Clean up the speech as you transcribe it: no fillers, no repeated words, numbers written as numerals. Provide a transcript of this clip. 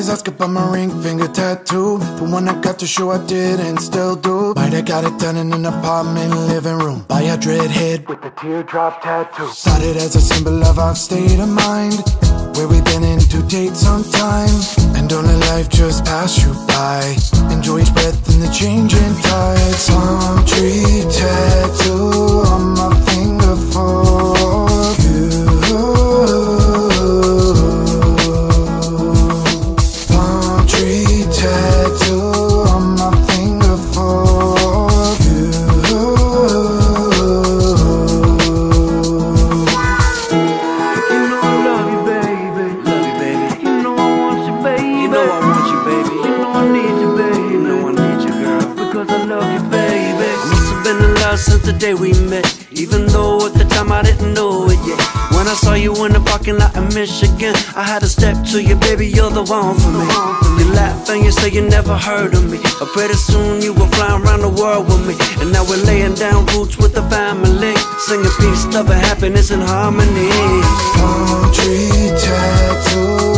always ask about my ring finger tattoo, but when I got to show I did and still do. Might have got it done in an apartment living room by a dreadhead with a teardrop tattoo. Started as a symbol of our state of mind, where we've been in to date sometime, and don't let life just pass you by. Enjoy each breath in the changing tides. Palm tree tattoo on my finger for you. Palm tree tattoo on my finger for you. You know I love you, baby. Love you, baby. You know I want you, baby. You know I want you, baby. You know I need you, baby. You know I need you, girl. Because I love you, baby. Must have been in love since the day we met, even though at the time I didn't know it yet. When I saw you in the parking lot in Michigan, I had to step to you, baby, you're the one for me. You laugh and you say you never heard of me, but pretty soon you were flying around the world with me. And now we're laying down roots with the family, singing peace, love and happiness and harmony. Palm tree tattoo